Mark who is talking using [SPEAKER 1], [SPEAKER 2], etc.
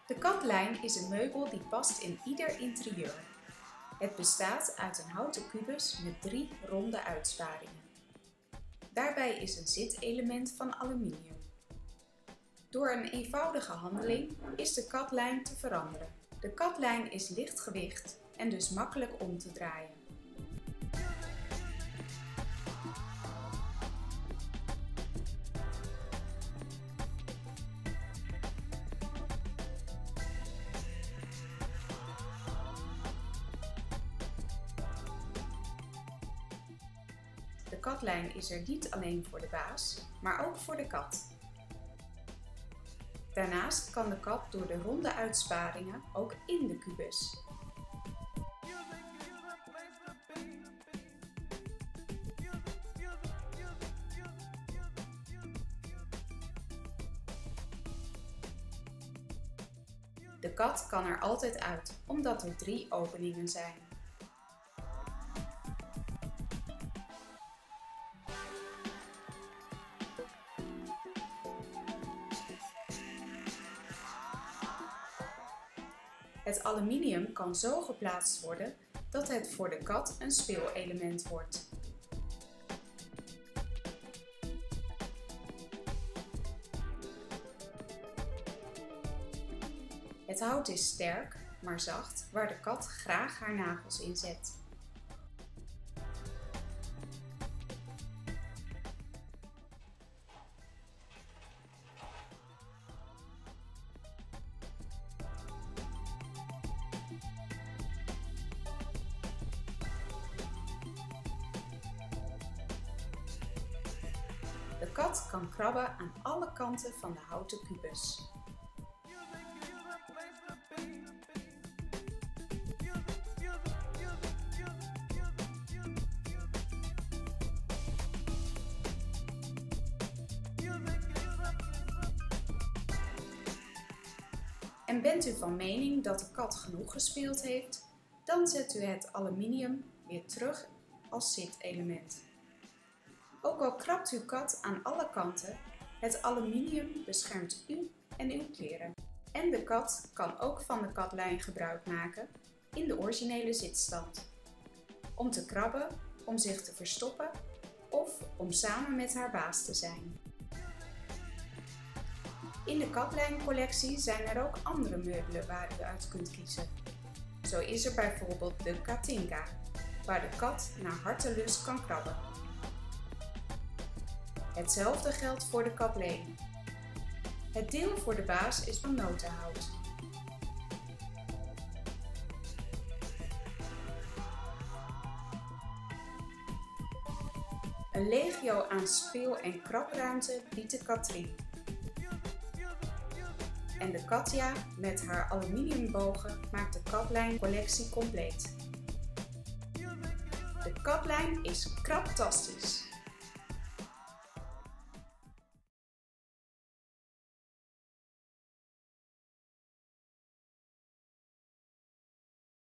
[SPEAKER 1] De katlijn is een meubel die past in ieder interieur. Het bestaat uit een houten kubus met 3 ronde uitsparingen. Daarbij is een zitelement van aluminium. Door een eenvoudige handeling is de katlijn te veranderen. De katlijn is lichtgewicht en dus makkelijk om te draaien. De katlijn is er niet alleen voor de baas, maar ook voor de kat. Daarnaast kan de kat door de ronde uitsparingen ook in de kubus. De kat kan er altijd uit, omdat er 3 openingen zijn. Het aluminium kan zo geplaatst worden dat het voor de kat een speelelement wordt. Het hout is sterk, maar zacht, waar de kat graag haar nagels in zet. De kat kan krabben aan alle kanten van de houten kubus. En bent u van mening dat de kat genoeg gespeeld heeft, dan zet u het aluminium weer terug als zitelement. Ook al krabt uw kat aan alle kanten, het aluminium beschermt u en uw kleren. En de kat kan ook van de katlijn gebruik maken in de originele zitstand. Om te krabben, om zich te verstoppen of om samen met haar baas te zijn. In de katlijncollectie zijn er ook andere meubelen waar u uit kunt kiezen. Zo is er bijvoorbeeld de Katinka, waar de kat naar hartelust kan krabben. Hetzelfde geldt voor de Katleen. Het deel voor de baas is van notenhout. Een legio aan speel- en krabruimte biedt de Katrin. En de Katja met haar aluminiumbogen maakt de katlijncollectie compleet. De katlijn is kraptastisch.